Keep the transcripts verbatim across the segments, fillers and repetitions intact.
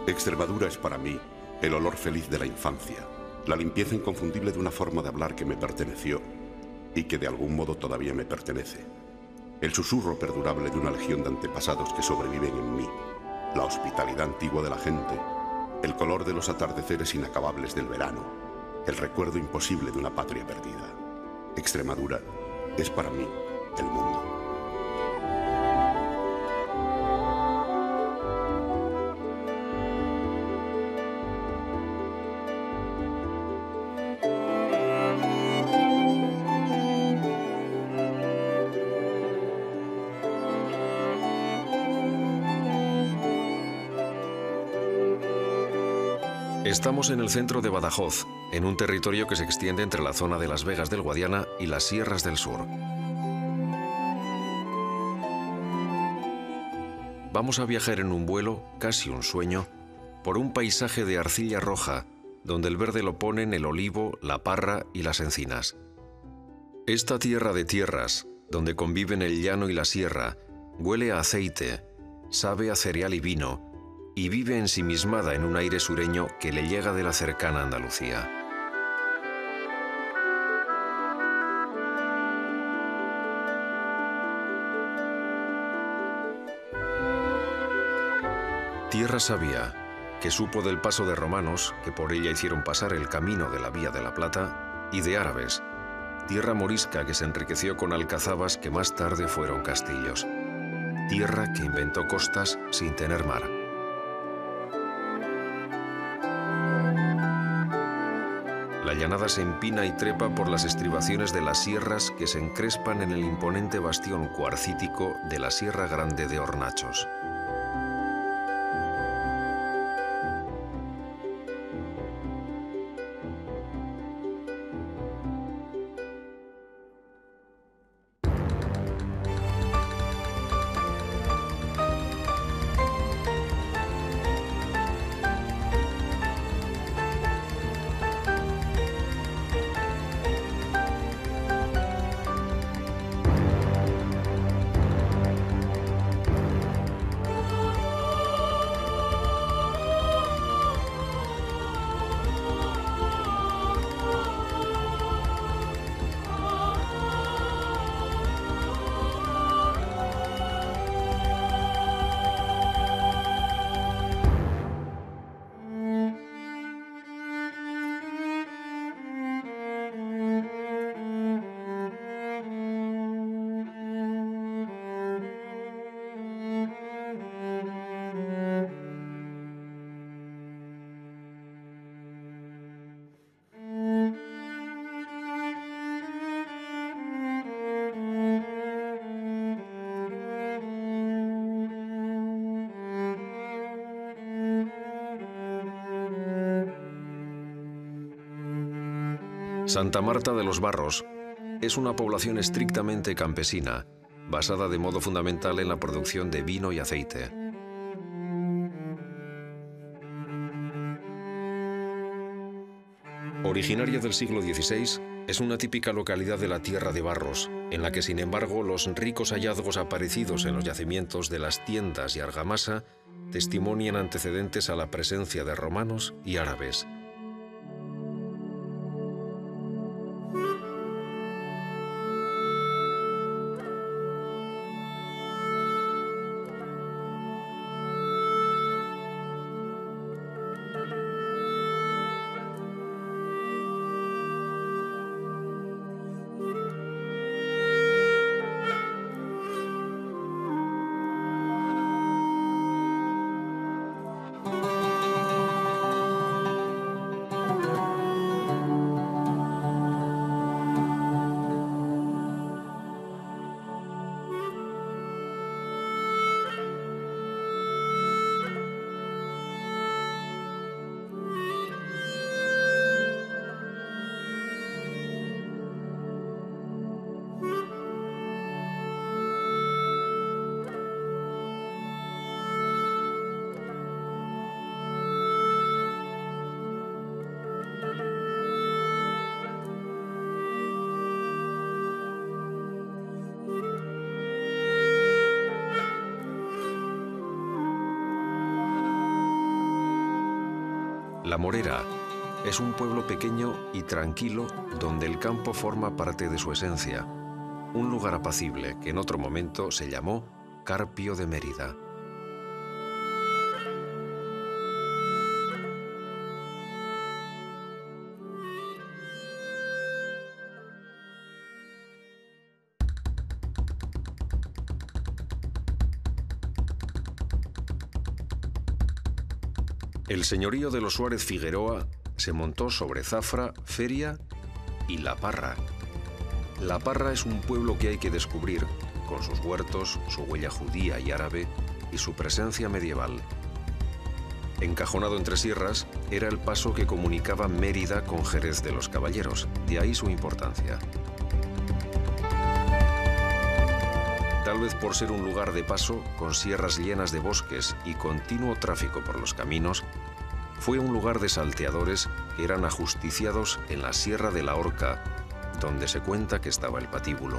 Extremadura es para mí el olor feliz de la infancia, la limpieza inconfundible de una forma de hablar que me perteneció y que de algún modo todavía me pertenece. El susurro perdurable de una legión de antepasados que sobreviven en mí, la hospitalidad antigua de la gente, el color de los atardeceres inacabables del verano, el recuerdo imposible de una patria perdida. Extremadura es para mí el mundo. Estamos en el centro de Badajoz, en un territorio que se extiende entre la zona de Las Vegas del Guadiana y las Sierras del Sur. Vamos a viajar en un vuelo, casi un sueño, por un paisaje de arcilla roja, donde el verde lo ponen el olivo, la parra y las encinas. Esta tierra de tierras, donde conviven el llano y la sierra, huele a aceite, sabe a cereal y vino, y vive ensimismada en un aire sureño que le llega de la cercana Andalucía. Tierra sabia, que supo del paso de romanos, que por ella hicieron pasar el camino de la Vía de la Plata, y de árabes. Tierra morisca que se enriqueció con alcazabas que más tarde fueron castillos. Tierra que inventó costas sin tener mar. La llanada se empina y trepa por las estribaciones de las sierras que se encrespan en el imponente bastión cuarcítico de la Sierra Grande de Hornachos. Santa Marta de los Barros es una población estrictamente campesina, basada de modo fundamental en la producción de vino y aceite. Originaria del siglo dieciséis, es una típica localidad de la Tierra de Barros, en la que, sin embargo, los ricos hallazgos aparecidos en los yacimientos de las Tiendas y Argamasa testimonian antecedentes a la presencia de romanos y árabes. La Morera es un pueblo pequeño y tranquilo donde el campo forma parte de su esencia, un lugar apacible que en otro momento se llamó Carpio de Mérida. El señorío de los Suárez Figueroa se montó sobre Zafra, Feria y La Parra. La Parra es un pueblo que hay que descubrir, con sus huertos, su huella judía y árabe y su presencia medieval. Encajonado entre sierras, era el paso que comunicaba Mérida con Jerez de los Caballeros, de ahí su importancia. Tal vez por ser un lugar de paso, con sierras llenas de bosques y continuo tráfico por los caminos, fue un lugar de salteadores que eran ajusticiados en la Sierra de la Horca, donde se cuenta que estaba el patíbulo.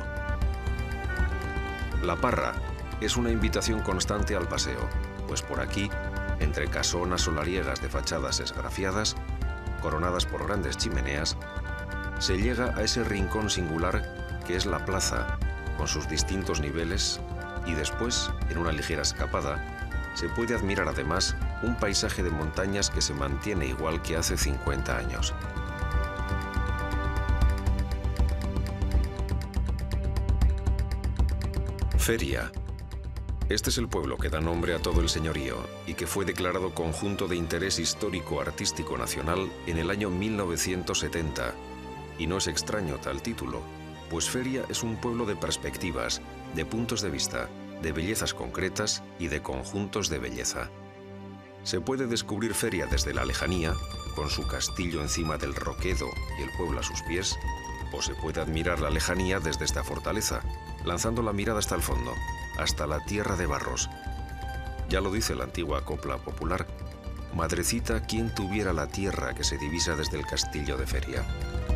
La Parra es una invitación constante al paseo, pues por aquí, entre casonas solariegas de fachadas esgrafiadas, coronadas por grandes chimeneas, se llega a ese rincón singular que es la plaza, con sus distintos niveles, y después, en una ligera escapada, se puede admirar además un paisaje de montañas que se mantiene igual que hace cincuenta años. Feria. Este es el pueblo que da nombre a todo el señorío y que fue declarado Conjunto de Interés Histórico-Artístico Nacional en el año mil novecientos setenta. Y no es extraño tal título, pues Feria es un pueblo de perspectivas, de puntos de vista, de bellezas concretas y de conjuntos de belleza. Se puede descubrir Feria desde la lejanía, con su castillo encima del Roquedo y el pueblo a sus pies, o se puede admirar la lejanía desde esta fortaleza, lanzando la mirada hasta el fondo, hasta la tierra de Barros. Ya lo dice la antigua copla popular: madrecita, ¿quién tuviera la tierra que se divisa desde el castillo de Feria?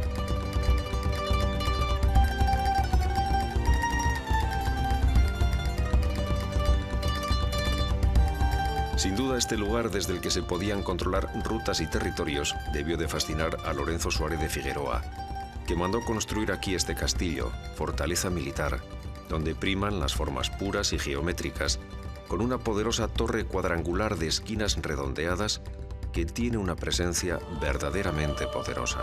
Sin duda, este lugar desde el que se podían controlar rutas y territorios debió de fascinar a Lorenzo Suárez de Figueroa, que mandó construir aquí este castillo, fortaleza militar, donde priman las formas puras y geométricas, con una poderosa torre cuadrangular de esquinas redondeadas que tiene una presencia verdaderamente poderosa.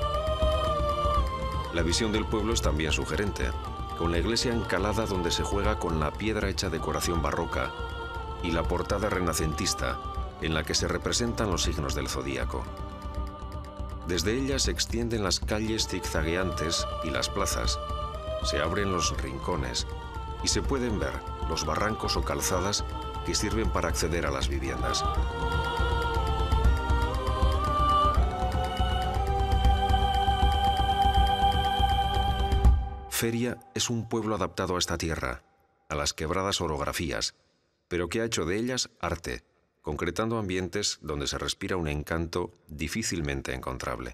La visión del pueblo es también sugerente, con la iglesia encalada donde se juega con la piedra hecha decoración barroca, y la portada renacentista, en la que se representan los signos del zodíaco. Desde ella se extienden las calles zigzagueantes y las plazas, se abren los rincones y se pueden ver los barrancos o calzadas que sirven para acceder a las viviendas. Feria es un pueblo adaptado a esta tierra, a las quebradas orografías, pero que ha hecho de ellas arte, concretando ambientes donde se respira un encanto difícilmente encontrable.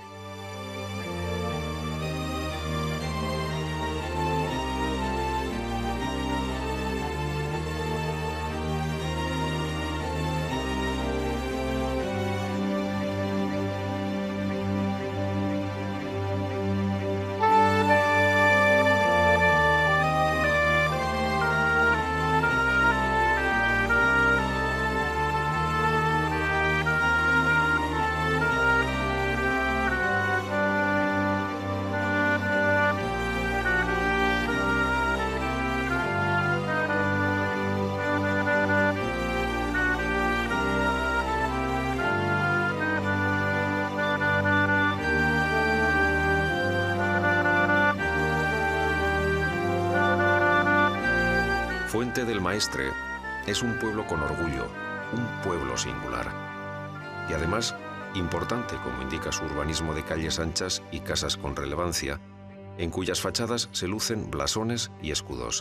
Fuente del Maestre es un pueblo con orgullo, un pueblo singular. Y además, importante como indica su urbanismo de calles anchas y casas con relevancia, en cuyas fachadas se lucen blasones y escudos.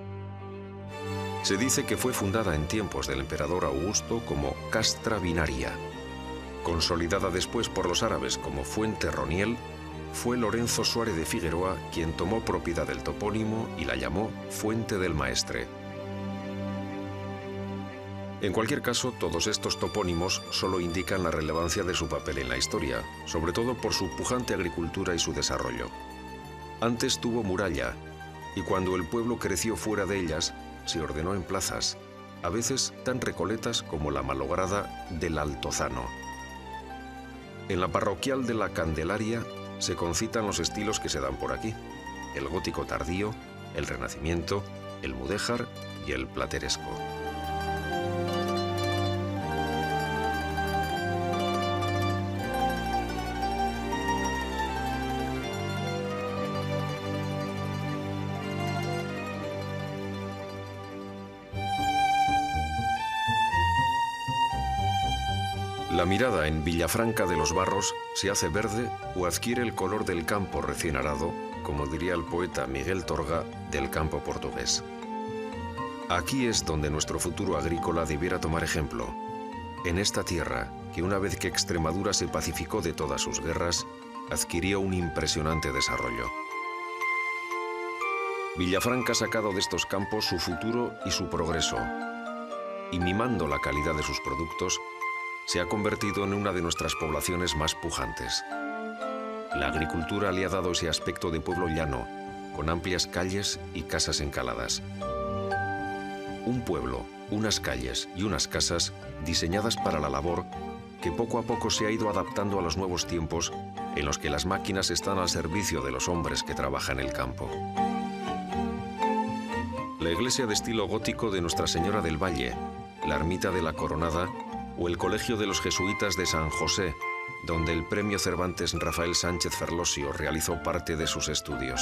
Se dice que fue fundada en tiempos del emperador Augusto como Castra Binaria. Consolidada después por los árabes como Fuente Roniel, fue Lorenzo Suárez de Figueroa quien tomó propiedad del topónimo y la llamó Fuente del Maestre. En cualquier caso, todos estos topónimos solo indican la relevancia de su papel en la historia, sobre todo por su pujante agricultura y su desarrollo. Antes tuvo muralla, y cuando el pueblo creció fuera de ellas, se ordenó en plazas, a veces tan recoletas como la malograda del Altozano. En la parroquial de la Candelaria se concitan los estilos que se dan por aquí: el gótico tardío, el renacimiento, el mudéjar y el plateresco. La mirada en Villafranca de los Barros se hace verde o adquiere el color del campo recién arado, como diría el poeta Miguel Torga, del campo portugués. Aquí es donde nuestro futuro agrícola debiera tomar ejemplo, en esta tierra que una vez que Extremadura se pacificó de todas sus guerras, adquirió un impresionante desarrollo. Villafranca ha sacado de estos campos su futuro y su progreso, y mimando la calidad de sus productos, se ha convertido en una de nuestras poblaciones más pujantes. La agricultura le ha dado ese aspecto de pueblo llano, con amplias calles y casas encaladas. Un pueblo, unas calles y unas casas diseñadas para la labor que poco a poco se ha ido adaptando a los nuevos tiempos en los que las máquinas están al servicio de los hombres que trabajan el campo. La iglesia de estilo gótico de Nuestra Señora del Valle, la ermita de la Coronada o el colegio de los jesuitas de San José, donde el premio Cervantes Rafael Sánchez Ferlosio realizó parte de sus estudios.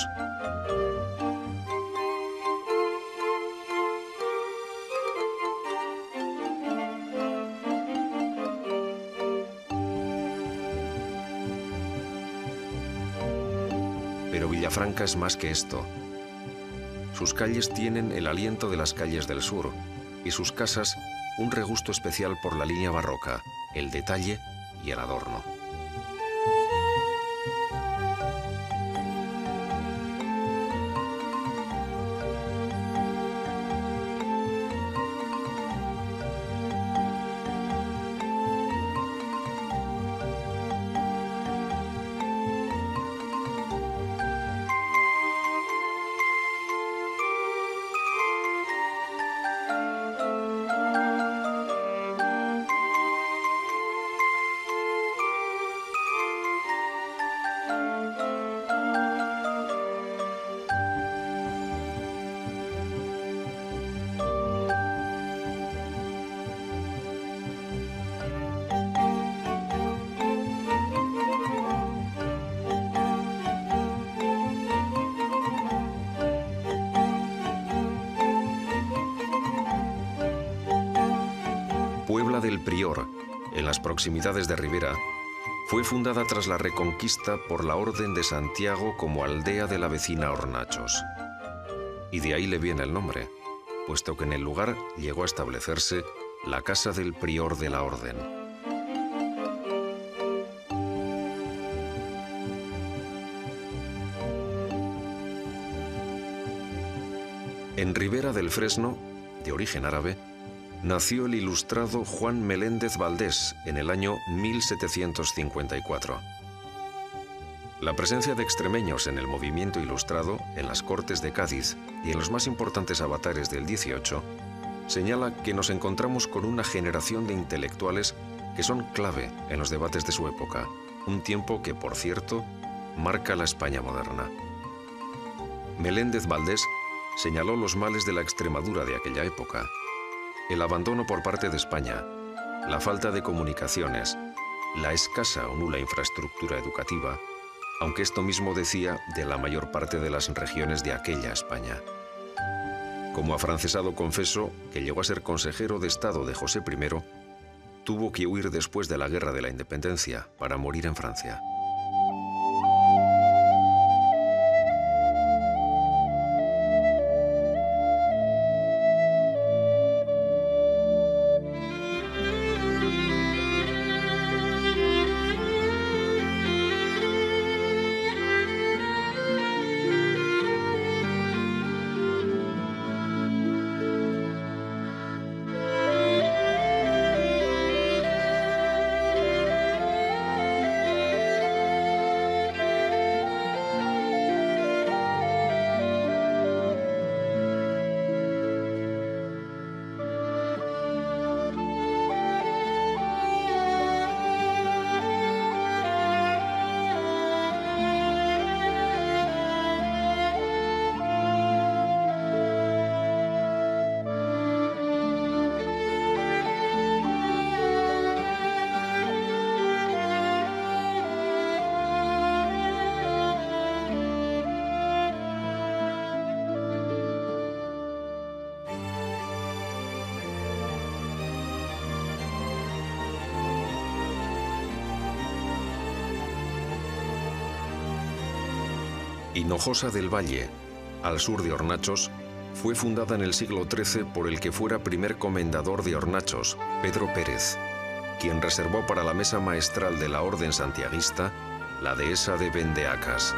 Pero Villafranca es más que esto. Sus calles tienen el aliento de las calles del sur y sus casas un regusto especial por la línea barroca, el detalle y el adorno. Puebla del Prior, en las proximidades de Ribera, fue fundada tras la Reconquista por la Orden de Santiago como aldea de la vecina Hornachos. Y de ahí le viene el nombre, puesto que en el lugar llegó a establecerse la casa del Prior de la Orden. En Ribera del Fresno, de origen árabe, nació el ilustrado Juan Meléndez Valdés en el año mil setecientos cincuenta y cuatro. La presencia de extremeños en el movimiento ilustrado, en las Cortes de Cádiz y en los más importantes avatares del dieciocho, señala que nos encontramos con una generación de intelectuales que son clave en los debates de su época, un tiempo que, por cierto, marca la España moderna. Meléndez Valdés señaló los males de la Extremadura de aquella época: el abandono por parte de España, la falta de comunicaciones, la escasa o nula infraestructura educativa, aunque esto mismo decía de la mayor parte de las regiones de aquella España. Como afrancesado confeso, que llegó a ser consejero de Estado de José primero, tuvo que huir después de la Guerra de la Independencia para morir en Francia. Hinojosa del Valle, al sur de Hornachos, fue fundada en el siglo trece por el que fuera primer comendador de Hornachos, Pedro Pérez, quien reservó para la mesa maestral de la orden santiaguista la dehesa de Vendeacas.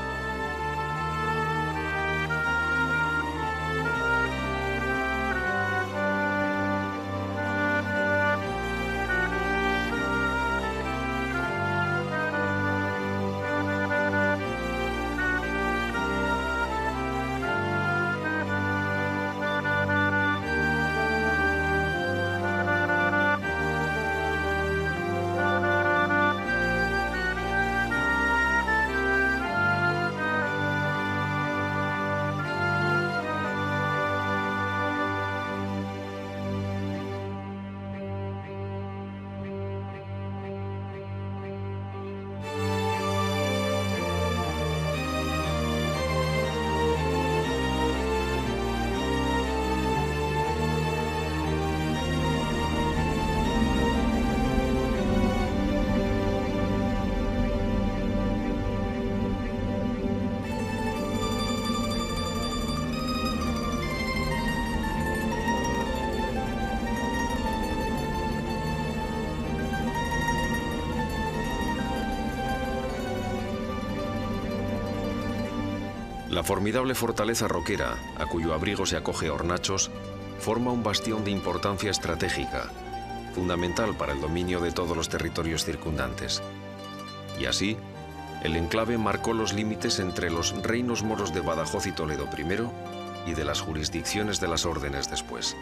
La formidable fortaleza roquera, a cuyo abrigo se acoge Hornachos, forma un bastión de importancia estratégica, fundamental para el dominio de todos los territorios circundantes. Y así, el enclave marcó los límites entre los reinos moros de Badajoz y Toledo primero y de las jurisdicciones de las órdenes después.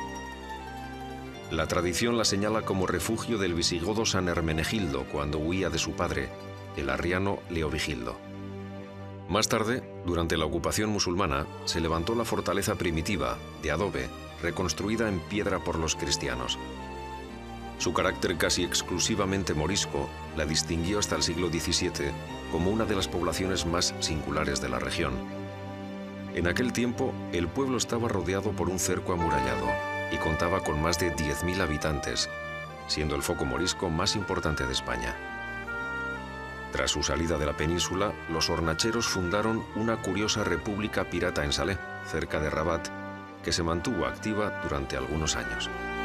La tradición la señala como refugio del visigodo San Hermenegildo cuando huía de su padre, el arriano Leovigildo. Más tarde, durante la ocupación musulmana, se levantó la fortaleza primitiva, de adobe, reconstruida en piedra por los cristianos. Su carácter casi exclusivamente morisco la distinguió hasta el siglo diecisiete como una de las poblaciones más singulares de la región. En aquel tiempo, el pueblo estaba rodeado por un cerco amurallado y contaba con más de diez mil habitantes, siendo el foco morisco más importante de España. Tras su salida de la península, los hornacheros fundaron una curiosa república pirata en Salé, cerca de Rabat, que se mantuvo activa durante algunos años.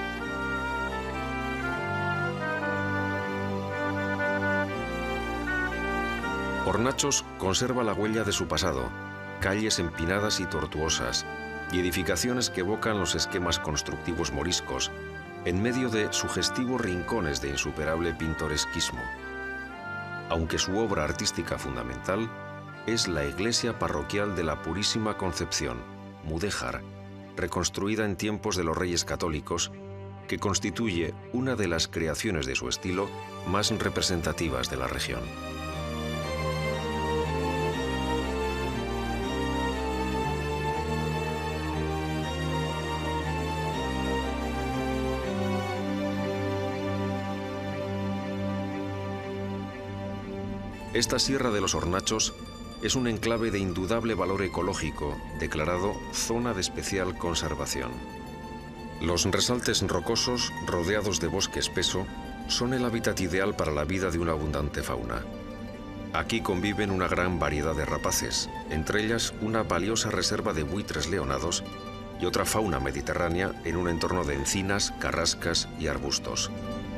Hornachos conserva la huella de su pasado, calles empinadas y tortuosas, y edificaciones que evocan los esquemas constructivos moriscos, en medio de sugestivos rincones de insuperable pintoresquismo. Aunque su obra artística fundamental es la iglesia parroquial de la Purísima Concepción, mudéjar, reconstruida en tiempos de los Reyes Católicos, que constituye una de las creaciones de su estilo más representativas de la región. Esta Sierra de los Hornachos es un enclave de indudable valor ecológico, declarado Zona de Especial Conservación. Los resaltes rocosos, rodeados de bosque espeso, son el hábitat ideal para la vida de una abundante fauna. Aquí conviven una gran variedad de rapaces, entre ellas una valiosa reserva de buitres leonados y otra fauna mediterránea en un entorno de encinas, carrascas y arbustos.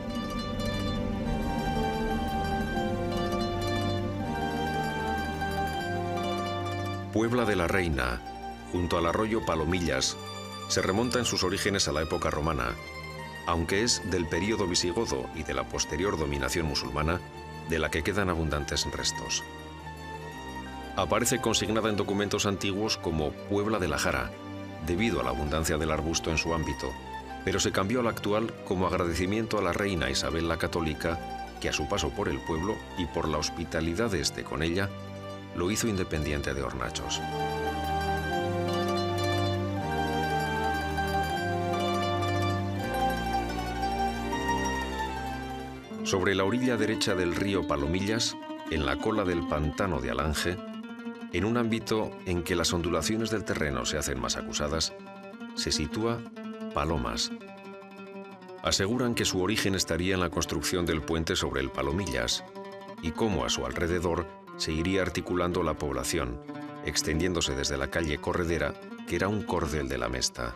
Puebla de la Reina, junto al arroyo Palomillas, se remonta en sus orígenes a la época romana, aunque es del período visigodo y de la posterior dominación musulmana, de la que quedan abundantes restos. Aparece consignada en documentos antiguos como Puebla de la Jara, debido a la abundancia del arbusto en su ámbito, pero se cambió al actual como agradecimiento a la reina Isabel la Católica, que a su paso por el pueblo y por la hospitalidad de este con ella, lo hizo independiente de Hornachos. Sobre la orilla derecha del río Palomillas, en la cola del pantano de Alange, en un ámbito en que las ondulaciones del terreno se hacen más acusadas, se sitúa Palomas. Aseguran que su origen estaría en la construcción del puente sobre el Palomillas y cómo a su alrededor se iría articulando la población, extendiéndose desde la calle Corredera, que era un cordel de la Mesta.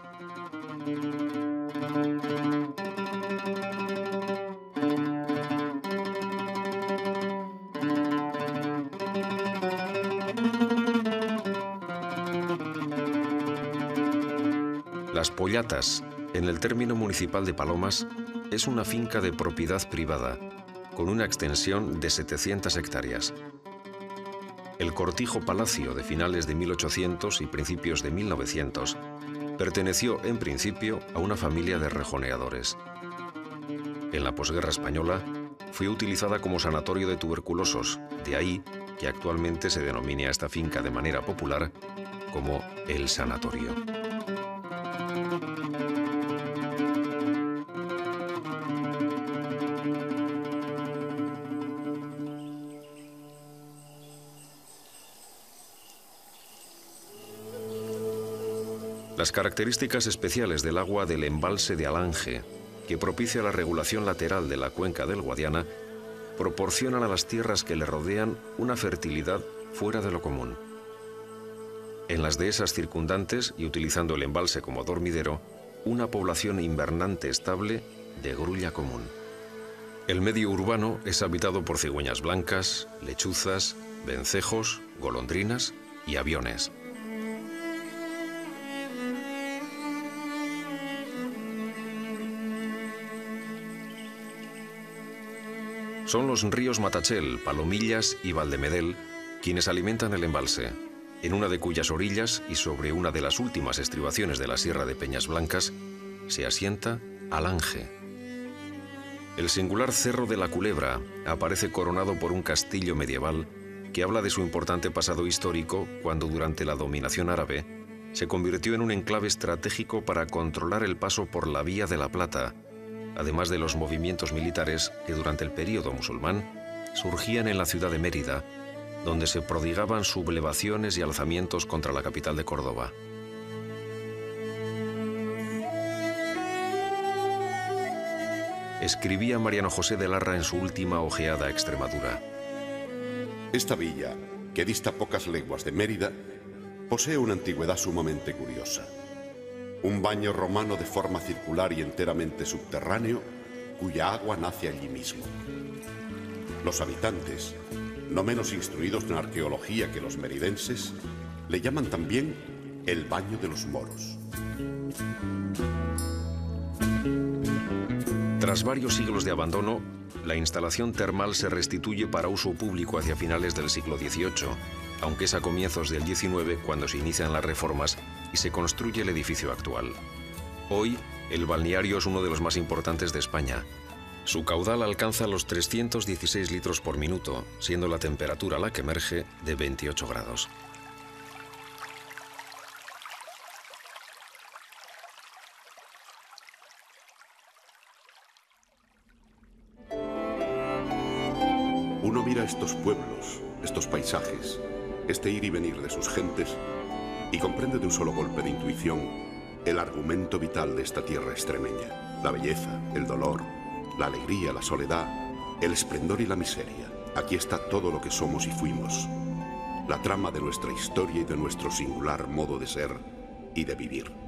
Las Pollatas, en el término municipal de Palomas, es una finca de propiedad privada, con una extensión de setecientas hectáreas. El Cortijo Palacio de finales de mil ochocientos y principios de mil novecientos perteneció en principio a una familia de rejoneadores. En la posguerra española fue utilizada como sanatorio de tuberculosos, de ahí que actualmente se denomine a esta finca de manera popular como El Sanatorio. Las características especiales del agua del embalse de Alange, que propicia la regulación lateral de la cuenca del Guadiana, proporcionan a las tierras que le rodean una fertilidad fuera de lo común. En las dehesas circundantes, y utilizando el embalse como dormidero, una población invernante estable de grulla común. El medio urbano es habitado por cigüeñas blancas, lechuzas, vencejos, golondrinas y aviones. Son los ríos Matachel, Palomillas y Valdemedel quienes alimentan el embalse, en una de cuyas orillas y sobre una de las últimas estribaciones de la Sierra de Peñas Blancas se asienta Alange. El singular Cerro de la Culebra aparece coronado por un castillo medieval que habla de su importante pasado histórico cuando durante la dominación árabe se convirtió en un enclave estratégico para controlar el paso por la Vía de la Plata, además de los movimientos militares que durante el período musulmán surgían en la ciudad de Mérida, donde se prodigaban sublevaciones y alzamientos contra la capital de Córdoba. Escribía Mariano José de Larra en su última ojeada a Extremadura. Esta villa, que dista pocas leguas de Mérida, posee una antigüedad sumamente curiosa. Un baño romano de forma circular y enteramente subterráneo, cuya agua nace allí mismo. Los habitantes, no menos instruidos en arqueología que los meridenses, le llaman también el baño de los moros. Tras varios siglos de abandono, la instalación termal se restituye para uso público hacia finales del siglo dieciocho, aunque es a comienzos del diecinueve cuando se inician las reformas y se construye el edificio actual. Hoy, el balneario es uno de los más importantes de España. Su caudal alcanza los trescientos dieciséis litros por minuto, siendo la temperatura a la que emerge de veintiocho grados. Uno mira estos pueblos, estos paisajes, este ir y venir de sus gentes, y comprende de un solo golpe de intuición el argumento vital de esta tierra extremeña. La belleza, el dolor, la alegría, la soledad, el esplendor y la miseria. Aquí está todo lo que somos y fuimos. La trama de nuestra historia y de nuestro singular modo de ser y de vivir.